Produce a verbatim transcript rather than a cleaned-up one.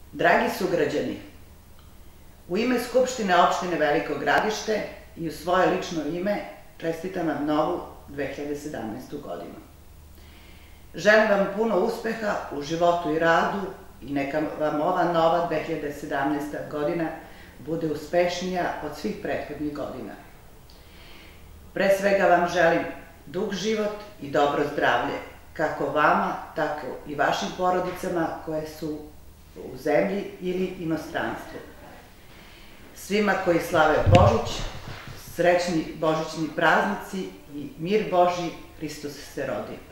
Dragi sugrađani, u ime Skupštine opštine Veliko Gradište i u svoje lično ime čestitam vam novu dve hiljade sedamnaestu. godinu. Želim vam puno uspeha u životu i radu i neka vam ova nova dve hiljade sedamnaesta. godina bude uspešnija od svih prethodnih godina. Pre svega vam želim dug život i dobro zdravlje, kako vama, tako i vašim porodicama koje su u zemlji ili inostranstvu. Svima koji slave Božić, srećni božićni praznici i mir Božji, Hristos se rodi.